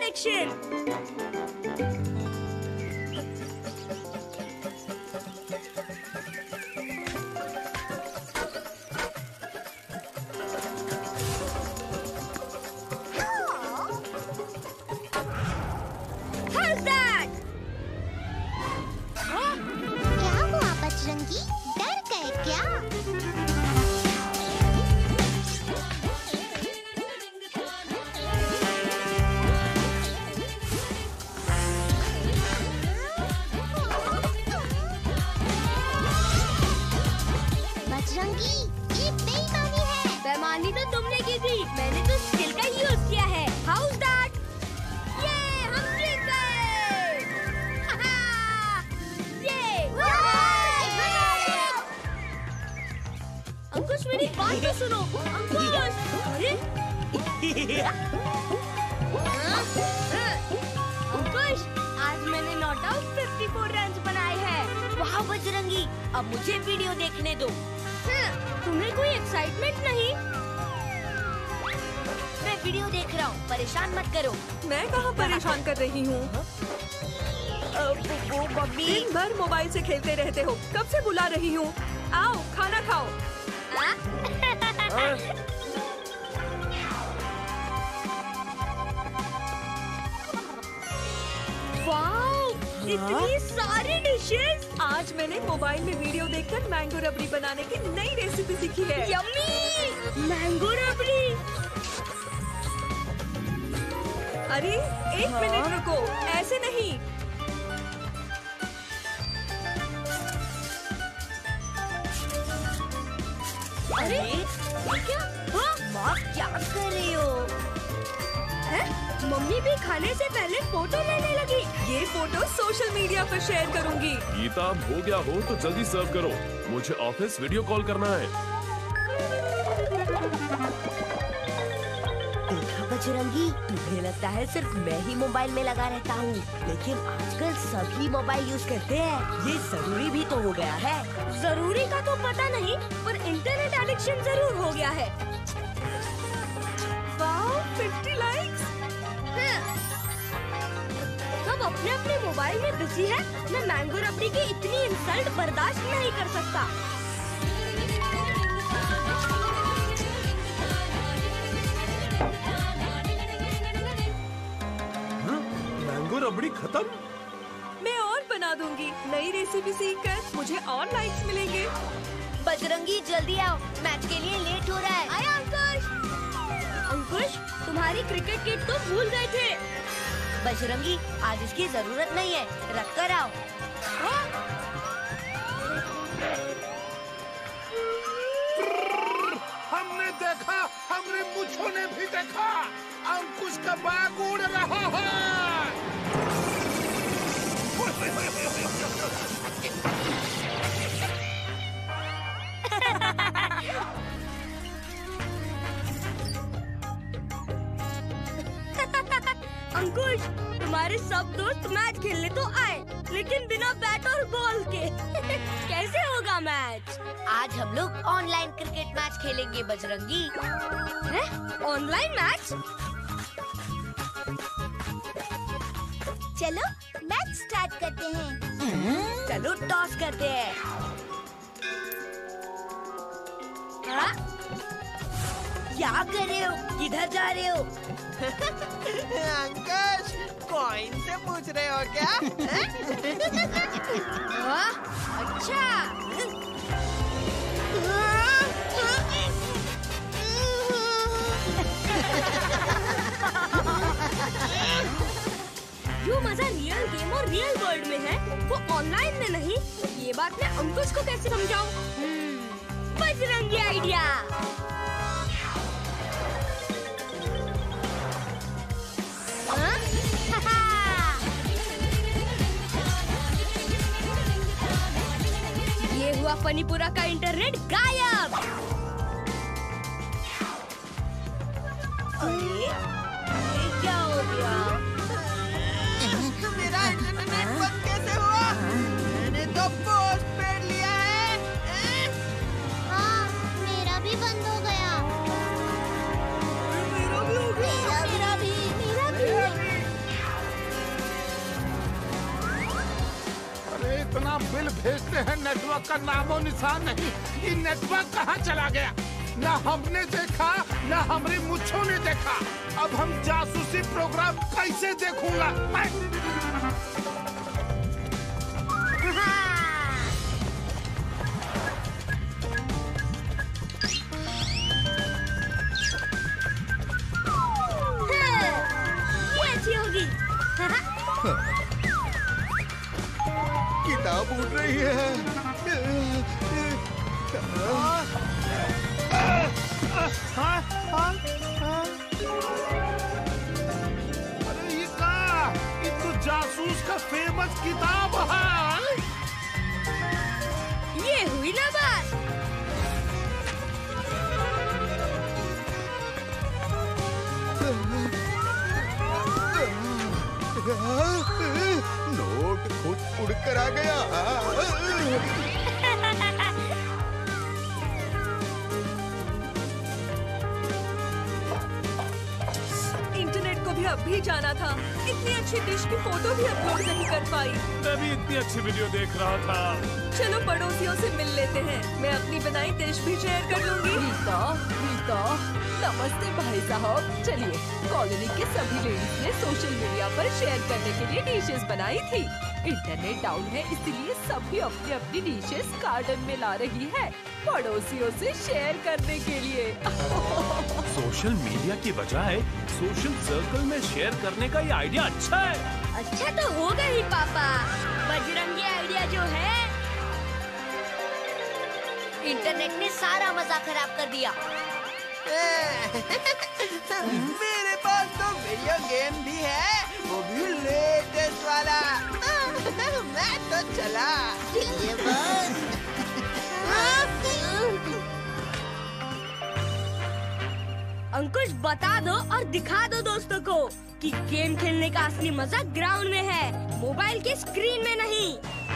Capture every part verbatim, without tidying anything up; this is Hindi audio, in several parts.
डायरेक्शन। How's that? हाँ? क्या हुआ बजरंगी? डर गए क्या? बजरंगी, ये बेईमानी है। बेईमानी तो तुमने की थी, मैंने तो स्किल का यूज किया है। How's that? ये हम जीत गए। ये अंकुश मेरी बात तो सुनो। अंकुश, अरे अंकुश, आज मैंने नॉट आउट चौवन रन्स बनाए हैं। वाह बजरंगी, अब मुझे वीडियो देखने दो। तुम्हें कोई एक्साइटमेंट नहीं? मैं वीडियो देख रहा हूँ, परेशान मत करो। मैं कहाँ परेशान कर रही हूँ? वो मम्मी, दिन भर मोबाइल से खेलते रहते हो, कब से बुला रही हूँ। आओ खाना खाओ। वाओ, इतनी सारी डिशेस। आज मैंने मोबाइल में वीडियो देखकर मैंगो रबड़ी बनाने की नई रेसिपी सीखी है। यम्मी, मैंगो रबड़ी। अरे एक मिनट रुको, ऐसे नहीं। अरे ये क्या? हाँ? माँ क्या कर रही हो? हैं? मम्मी भी खाने से पहले फोटो लेने लगी। ये फोटो सोशल मीडिया पर शेयर करूंगी। गीता, अब हो गया हो तो जल्दी सर्व करो, मुझे ऑफिस वीडियो कॉल करना है। देखा बजरंगी, तुम्हें लगता है सिर्फ मैं ही मोबाइल में लगा रहता हूँ, लेकिन आजकल सभी मोबाइल यूज करते हैं। ये जरूरी भी तो हो गया है। जरूरी का तो पता नहीं, पर इंटरनेट एडिक्शन जरूर हो गया है। वाओ, पचास लाइक्स। सब अपने अपने मोबाइल में बिजी है। मैं मैंगो रबड़ी की इतनी इंसल्ट बर्दाश्त नहीं कर सकता। मैंगो रबड़ी खत्म? मैं और बना दूंगी। नई रेसिपी सीखकर मुझे और लाइक्स मिलेंगे। बजरंगी जल्दी आओ, मैच के लिए लेट हो रहा है। आया अंकुश। अंकुश, तुम्हारी क्रिकेट किट तो भूल गए थे। बजरंगी, आज इसकी जरूरत नहीं है, रख कर आओ। हाँ? हमने देखा, हमने मुझों ने भी देखा, अंकुश का बाग उड़ रहा है। अंकुश, तुम्हारे सब दोस्त मैच खेलने तो आए, लेकिन बिना बैट और बॉल के। कैसे होगा मैच? आज हम लोग ऑनलाइन क्रिकेट मैच खेलेंगे बजरंगी। हैं? Online match? चलो मैच स्टार्ट करते हैं। चलो टॉस करते हैं। हाँ? क्या कर रहे हो? किधर जा रहे हो? अंकुश, कॉइन से पूछ रहे हो क्या? हाँ? अच्छा। जो मजा रियल गेम और रियल वर्ल्ड में है, वो ऑनलाइन में नहीं। ये बात मैं अंकुश को कैसे समझाऊं? बजरंगी आइडिया। ये हुआ फनीपुरा का इंटरनेट गायब। अरे ये क्या हो गया? मेरा इंटरनेट बंद कैसे हुआ? मैंने तो पोस्ट पेड लिया है। हाँ, मेरा भी बंद हो गया। मेरा भी हो गया। मेरा भी, मेरा भी, मेरा भी। इतना बिल भेजते हैं, नेटवर्क का नामो निशान नहीं। ये नेटवर्क कहाँ चला गया? ना हमने देखा, ना हमारी मुच्छों ने देखा। अब हम जासूसी प्रोग्राम कैसे देखूंगा मैं? ये अच्छी होगी। किताब उड़ रही है। हाँ, हाँ, हाँ। अरे ये का, ये तो जासूस का फेमस किताब है। ये हुई ना बात। नोट खुद उड़कर आ गया। इंटरनेट को भी अब भी जाना था। इतनी अच्छी डिश की फोटो भी अपलोड नहीं कर पाई। मैं भी इतनी अच्छी वीडियो देख रहा था। चलो पड़ोसियों से मिल लेते हैं। मैं अपनी बनाई डिश भी शेयर कर लूंगी। रीता, रीता, नमस्ते भाई साहब। चलिए, कॉलोनी के सभी लेडीज ने सोशल मीडिया पर शेयर करने के लिए डिशेस बनाई थी। इंटरनेट डाउन है, इसलिए सभी अपनी अपनी डिशेस गार्डन में ला रही है पड़ोसियों से शेयर करने के लिए। सोशल मीडिया की बजाय सोशल सर्कल में शेयर करने का ये आइडिया अच्छा है। अच्छा तो होगा ही पापा। बजरंगी आइडिया जो है, इंटरनेट ने सारा मजा खराब कर दिया। मेरे पास तो वीडियो गेम भी है, वो भी लेटेस्ट वाला। मैं तो चला। चलिए बस। अंकुश बता दो और दिखा दो दोस्तों को कि गेम खेलने का असली मजा ग्राउंड में है, मोबाइल के स्क्रीन में नहीं।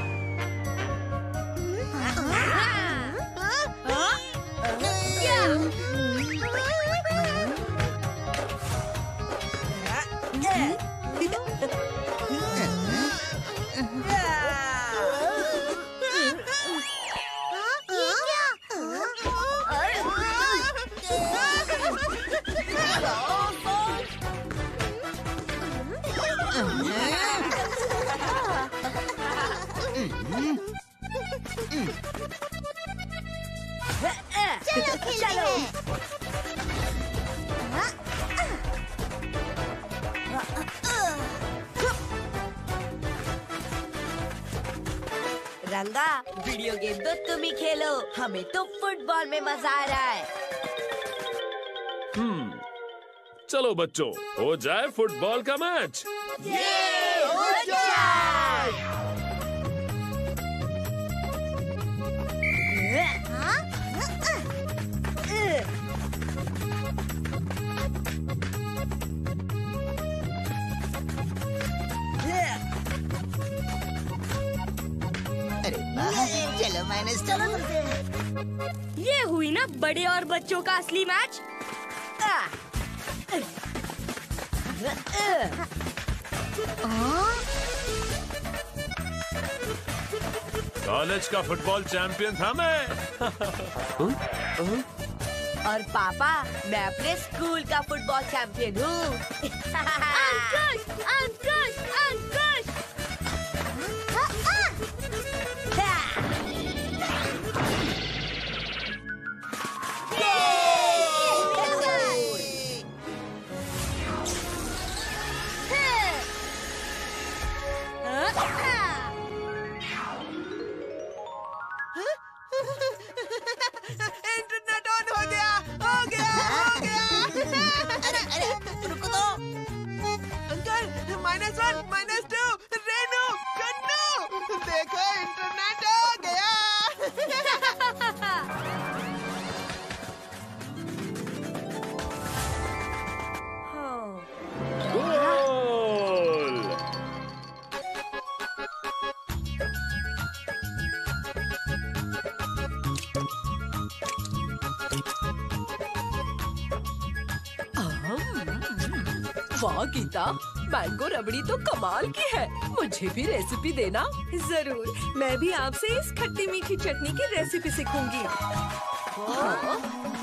चलो खेलते हैं। रंगा, वीडियो गेम तो तुम ही खेलो, हमें तो फुटबॉल में मजा आ रहा है। हम्म, चलो बच्चों, हो जाए फुटबॉल का मैच। ये हो जाए। अरे वाह, चलो माइनस चलो। ये हुई ना बड़े और बच्चों का असली मैच। कॉलेज का फुटबॉल चैंपियन था मैं। और पापा, मैं अपने स्कूल का फुटबॉल चैंपियन हूँ। अंकुश, अंकुश, अंकुश। इंटरनेट ऑन हो गया, हो गया, हो गया। अरे अरे रुको तो। Uncle, minus one, minus two, Renu, Kannu, देखो इंटरनेट हो गया। गोल! वाह गीता, मैंगो रबड़ी तो कमाल की है। मुझे भी रेसिपी देना। जरूर, मैं भी आपसे इस खट्टी मीठी चटनी की रेसिपी सीखूंगी। हाँ?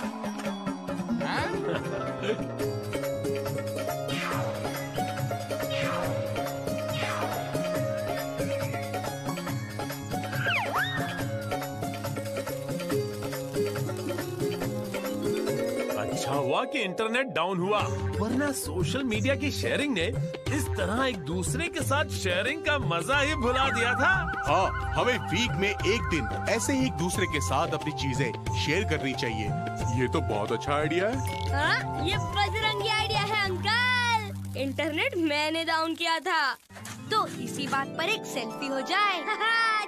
अच्छा हुआ कि इंटरनेट डाउन हुआ, वरना सोशल मीडिया की शेयरिंग ने इस तरह एक दूसरे के साथ शेयरिंग का मजा ही भुला दिया था। हाँ, हमें वीक में एक दिन ऐसे ही एक दूसरे के साथ अपनी चीजें शेयर करनी चाहिए। ये तो बहुत अच्छा आइडिया है। हाँ, ये बजरंगी आइडिया है अंकल। इंटरनेट मैंने डाउन किया था, तो इसी बात पर एक सेल्फी हो जाए।